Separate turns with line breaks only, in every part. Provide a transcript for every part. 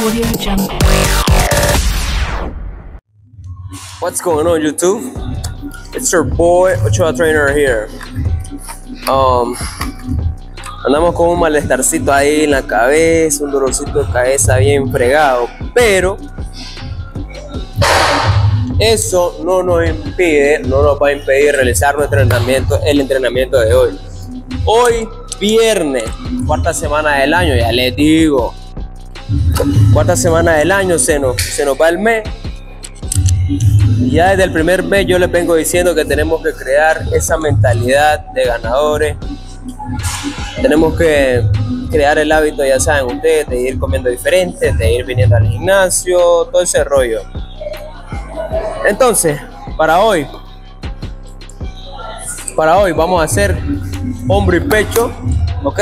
What's going on, YouTube? It's your boy Ochoa Trainer here. Andamos con un malestarcito ahí en la cabeza, un dolorcito de cabeza bien fregado, pero eso no nos va a impedir realizar nuestro entrenamiento, el entrenamiento de hoy. Hoy viernes, cuarta semana del año, ya les digo, cuarta semana del año, se nos va el mes. Y ya desde el primer mes yo les vengo diciendo que tenemos que crear esa mentalidad de ganadores. Tenemos que crear el hábito, ya saben ustedes, de ir comiendo diferente, de ir viniendo al gimnasio, todo ese rollo. Entonces, para hoy vamos a hacer hombro y pecho, ¿ok?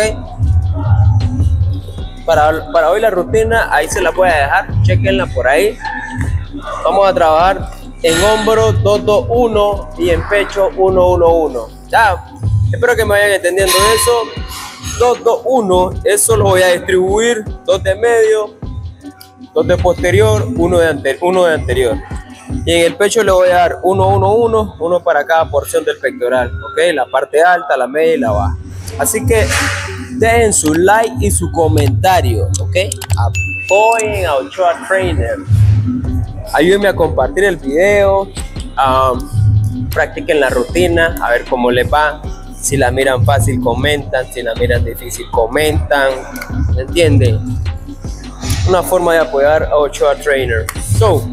Para hoy la rutina, ahí se la voy a dejar, chequenla por ahí. Vamos a trabajar en hombro 2-2-1 y en pecho 1-1-1. Ya, espero que me vayan entendiendo eso. 2-2-1, eso lo voy a distribuir, 2 de medio, 2 de posterior, 1 de anterior. Y en el pecho le voy a dar 1-1-1, uno para cada porción del pectoral, ¿ok? La parte alta, la media y la baja. Así que dejen su like y su comentario, ¿ok? Apoyen a Ochoa Trainer. Ayúdenme a compartir el video, practiquen la rutina, a ver cómo les va. Si la miran fácil, comentan. Si la miran difícil, comentan. ¿Me entienden? Una forma de apoyar a Ochoa Trainer. So,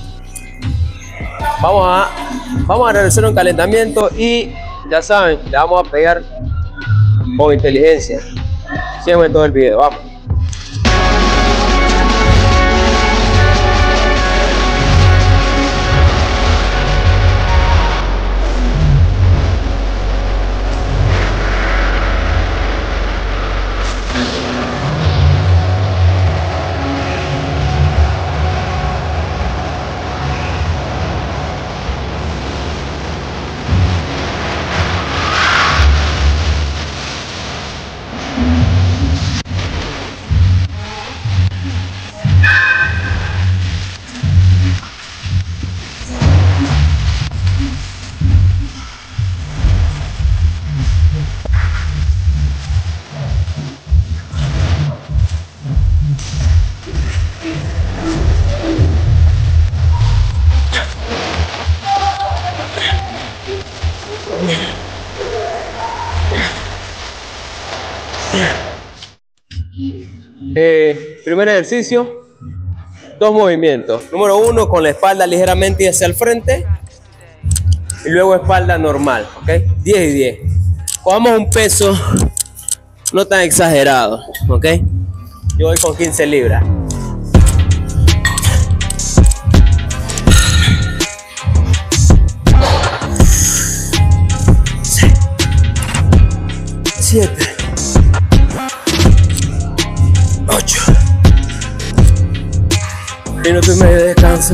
vamos a realizar un calentamiento y ya saben, le vamos a pegar con inteligencia. Síganme en todo el video, vamos. Primer ejercicio, 2 movimientos. Número 1, con la espalda ligeramente hacia el frente y luego espalda normal, ¿ok? 10 y 10. Cogamos un peso no tan exagerado, ¿ok? Yo voy con 15 libras. 7, 8, minuto y medio de descanso.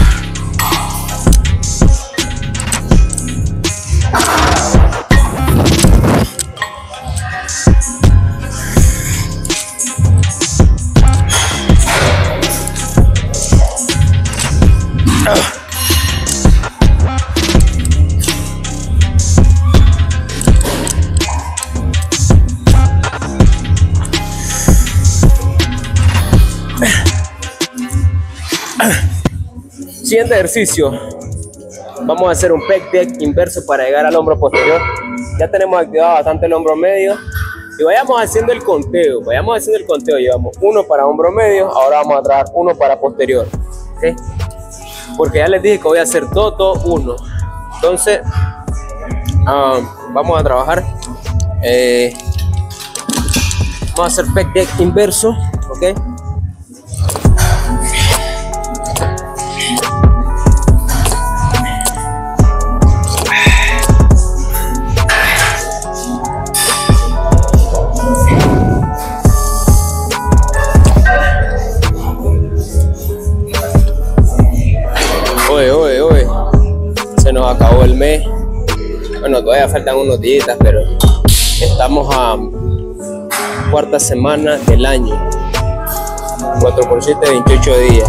Siguiente ejercicio, vamos a hacer un pec deck inverso para llegar al hombro posterior. Ya tenemos activado bastante el hombro medio y vayamos haciendo el conteo. Llevamos 1 para hombro medio, ahora vamos a trabajar 1 para posterior, ¿okay? Porque ya les dije que voy a hacer 2-2-1. Entonces vamos a trabajar, vamos a hacer pec deck inverso, ¿ok? Oye, se nos acabó el mes. Bueno, todavía faltan unos días, pero estamos a cuarta semana del año. 4 por 7, 28 días.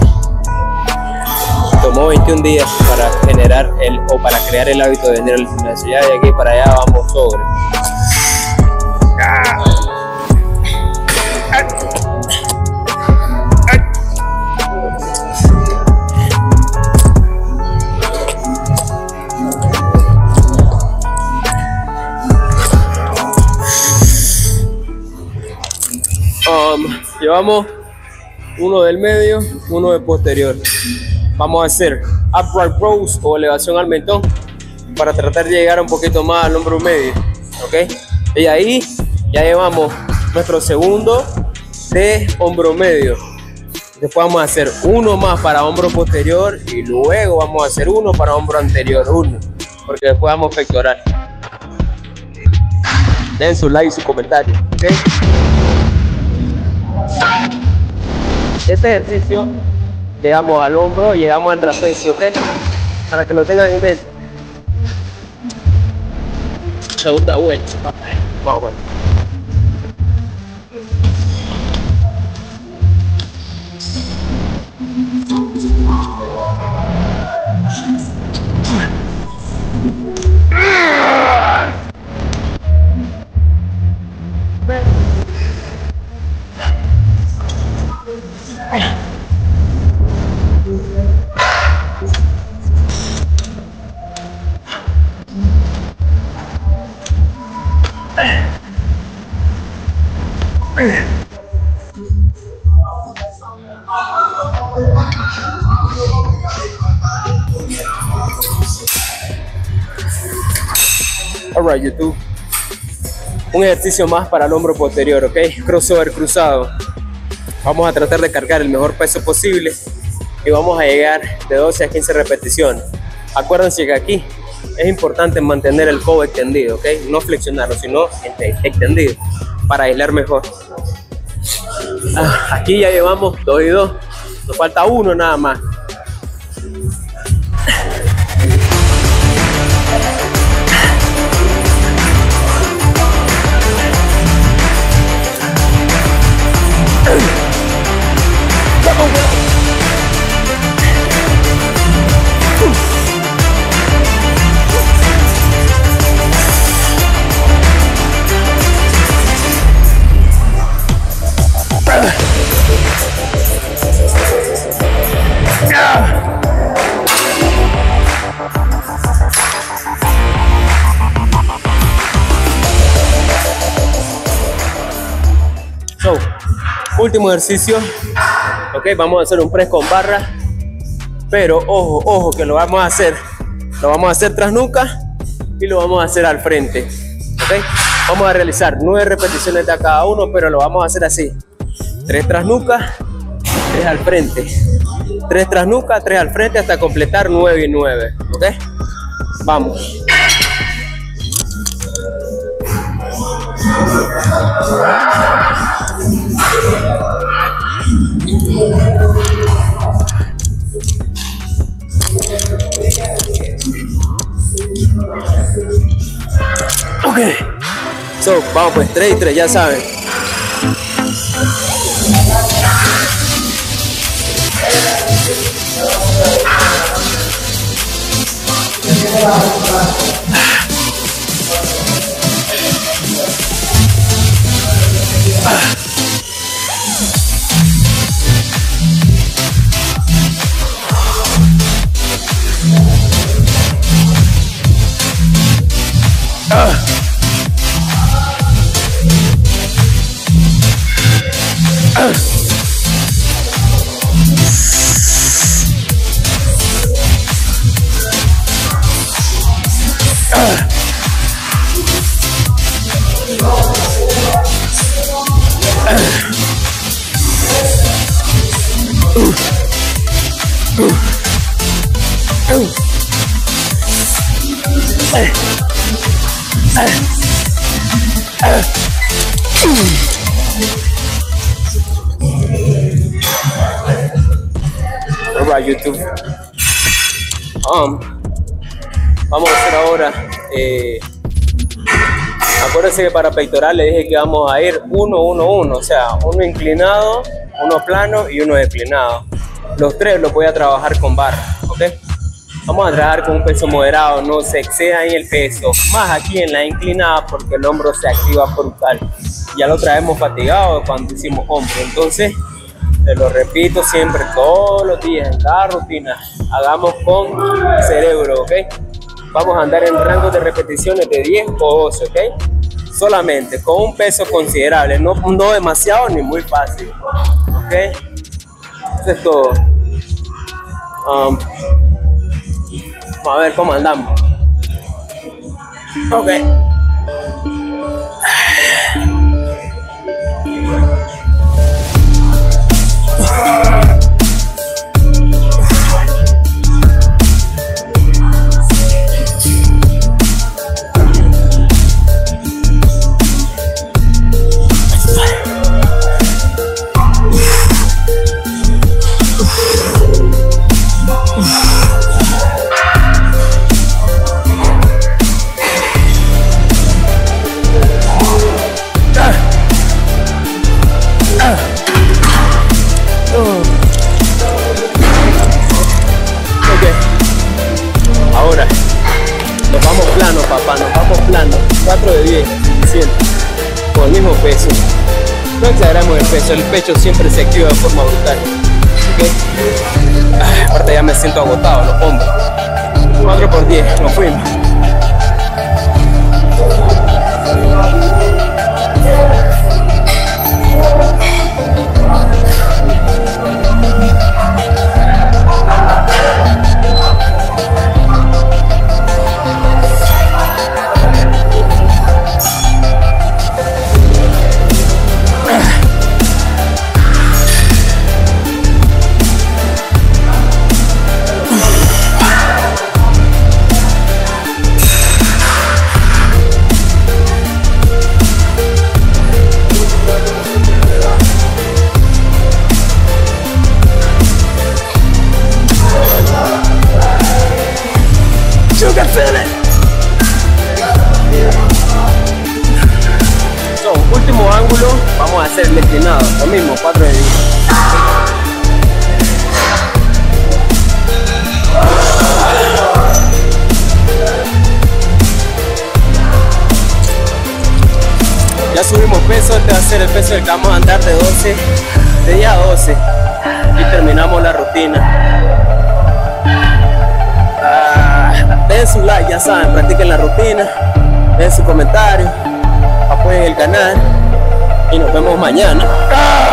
Tomó 21 días para generar para crear el hábito de venir al gimnasio. Ya de aquí para allá vamos sobre. Llevamos uno del medio, uno del posterior. Vamos a hacer upright rows o elevación al mentón para tratar de llegar un poquito más al hombro medio, ¿ok? Y ahí ya llevamos nuestro segundo de hombro medio. Después vamos a hacer uno más para hombro posterior y luego vamos a hacer uno para hombro anterior, porque después vamos a pectoral. Den su like y su comentario, ¿ok? Este ejercicio llegamos al hombro, llegamos al trapecio, ¿ok? Para que lo tengan en mente. Segunda vuelta. Vamos. Alright, YouTube. Un ejercicio más para el hombro posterior, ¿ok? Crossover cruzado. Vamos a tratar de cargar el mejor peso posible y vamos a llegar de 12 a 15 repeticiones. Acuérdense que aquí es importante mantener el codo extendido, ¿ok? No flexionarlo, sino extendido para aislar mejor. Aquí ya llevamos 2 y 2. Nos falta uno nada más. Último ejercicio, ok, vamos a hacer un press con barra, pero ojo que lo vamos a hacer tras nuca y lo vamos a hacer al frente, ok. Vamos a realizar 9 repeticiones de cada uno, pero lo vamos a hacer así: 3 tras nuca, 3 al frente, 3 tras nuca, 3 al frente, hasta completar 9 y 9, ok. Vamos. Ok, vamos pues, 3 y 3, ya saben. Alright, YouTube. Vamos a hacer ahora. Acuérdense que para pectoral le dije que vamos a ir 1, 1, 1, o sea, uno inclinado uno plano y uno declinado. Los tres los voy a trabajar con barra, ¿ok? Vamos a trabajar con un peso moderado, no se exceda en el peso, más aquí en la inclinada porque el hombro se activa brutal. Ya lo traemos fatigado cuando hicimos hombro, entonces te lo repito siempre, todos los días, en cada rutina, hagamos con cerebro, ¿ok? Vamos a andar en rangos de repeticiones de 10 o 12, ¿ok? Solamente con un peso considerable, no demasiado ni muy fácil, ¿ok? Eso es todo. Vamos a ver cómo andamos. Ok. Ahora nos vamos plano, papá, nos vamos plano. 4 de 10, 100, con el mismo peso. No exageramos el peso, el pecho siempre se activa de forma brutal, ¿okay? Aparte ya me siento agotado, los hombros. 4 por 10, nos fuimos. Último ángulo, vamos a hacer el declinado, lo mismo, 4 de 10. Ya subimos peso, este va a ser el peso del que vamos a andar de 12, de 10 a 12 y terminamos la rutina. Den su like, ya saben, practiquen la rutina, den su comentario, apoyen el canal y nos vemos mañana.